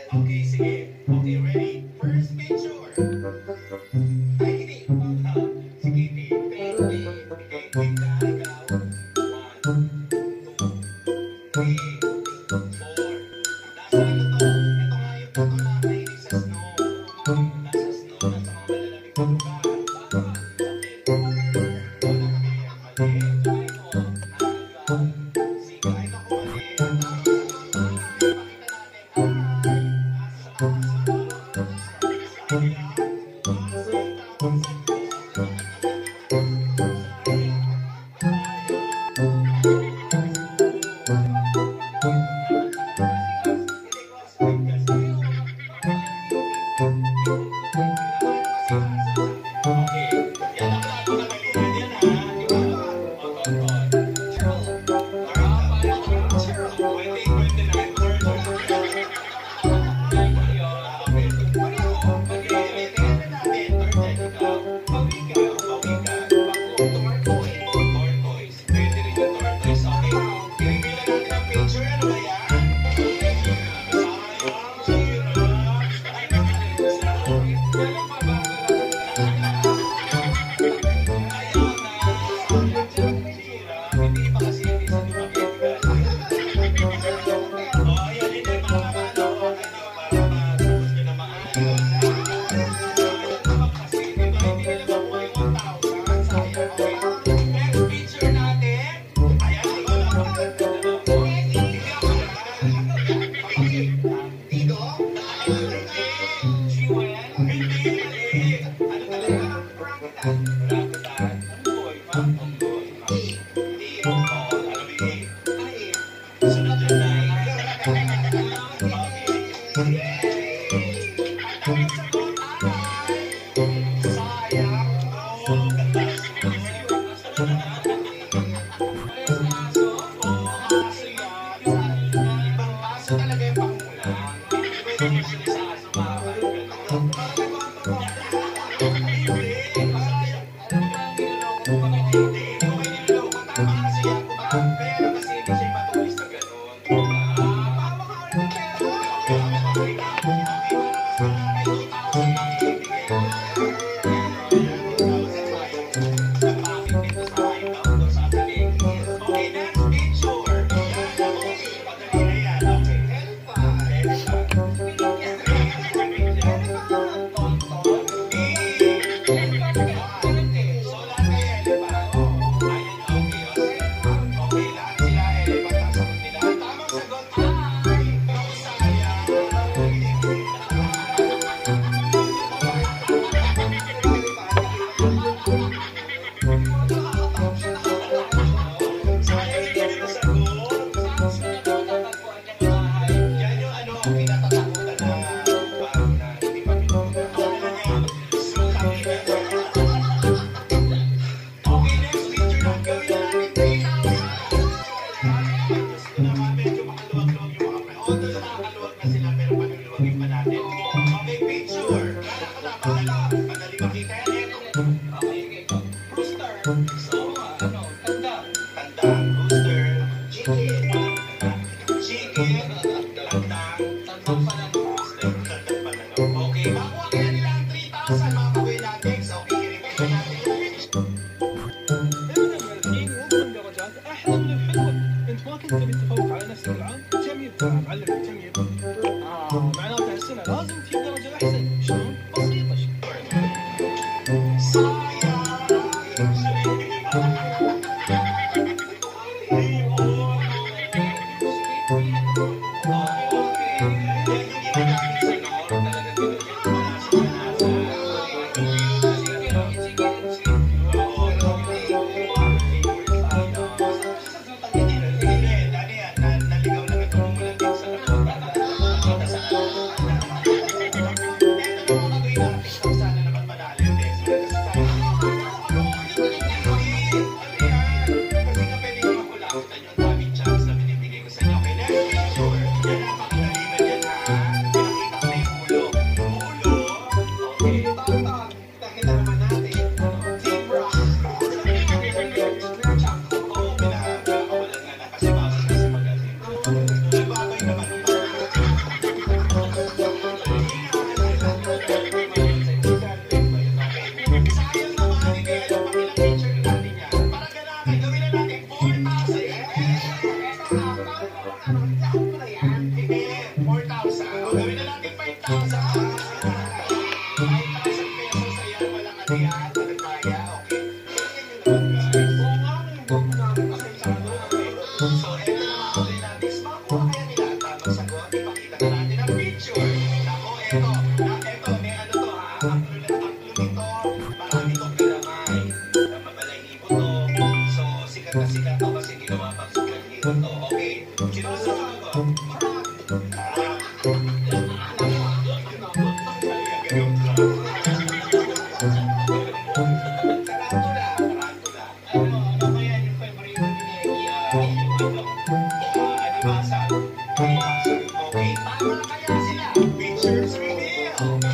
Okay, sige. Okay, ready? First picture. Ay, hindi. Sige, hindi. Okay, wait ka, ikaw. One, two, three, four. Nasa ano to? Ito nga yung photo na mahilig sa snow. Nasa snow, nasa mga malalamig na lugar. Tama. Okay. Wala kami yan. Mali. Try mo. Sige, kahit ako mali. Tama. gawin na natin 5,000. 5,000 pesos, ayan, walang ano yan, walang maya, okay. Ganyan yun naman, guys. Oo nga, yung bag mo namin pasensado. Okay. So, eto na mga kulay natin. Makuha kaya nila ang tamang sagot. Ipakita na natin ang picture. Ako, eto, may ano to ha. Ang tatlo nito, marami tong kalamay. Mabalahibo to. So, sikat na sikat to kasi ginawa pang superhero to. Okay. Sinusunod ko. Okay, tama kaya sila. Pictures reveal.